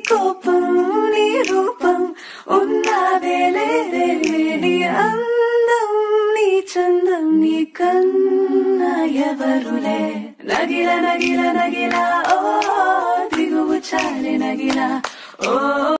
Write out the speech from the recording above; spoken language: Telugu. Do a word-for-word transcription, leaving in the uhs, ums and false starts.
కోపం నీ రూపం ఉన్నావేలే నీ అందం నీ చందం నీ కన్నా ఎవరులే నగిల నగిల నగిల ఓ దిగువు చాలి నగిల ఓ